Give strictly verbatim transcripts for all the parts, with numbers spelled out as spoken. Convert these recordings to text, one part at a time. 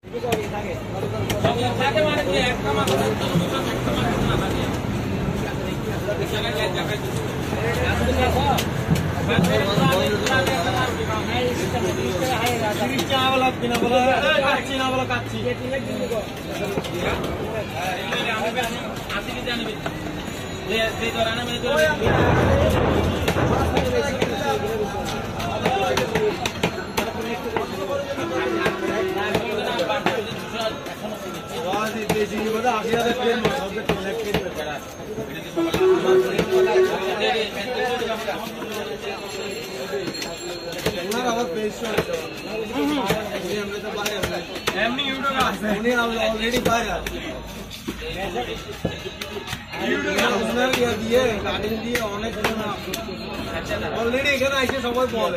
already এখানে এসে সবাই বলে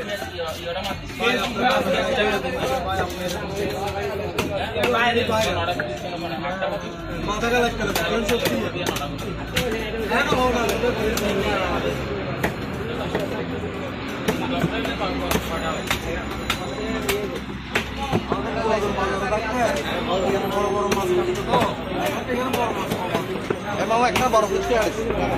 মাথা কাজ করে সত্যি বড় বড় মাছ কাটতো তো মামা একটা বড় ফুচকা আছে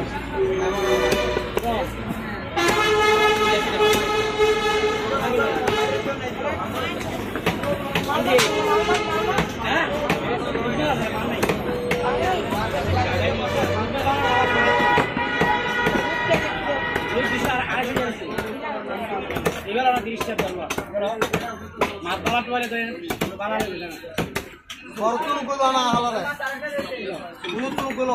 এবার আমরা তিরিশ টাকা করবো মাছ বালাতে পারে বরতুন গুলো না হালারে বুতুন গুলো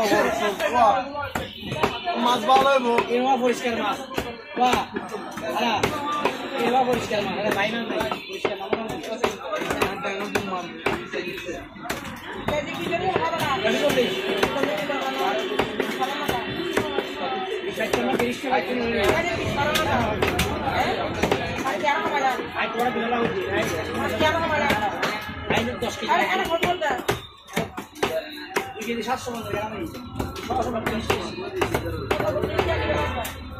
মাছ ভালো হইব এমা পরিষ্কার মাছ বাহ আলা এমা পরিষ্কার মাছ আরে ভাই না পরিষ্কার মাছ না মাছ কেজি কিলো হবে না কেজি বলি সেটা তিরিশ টাকা কিলো আই কেন বাজার আই তোরা বিলা হচ্ছে আই কেন বাজার আই দশ কেজি আরে আরে কত বলতা এই যে সাতশো টাকা আমি ছশো টাকা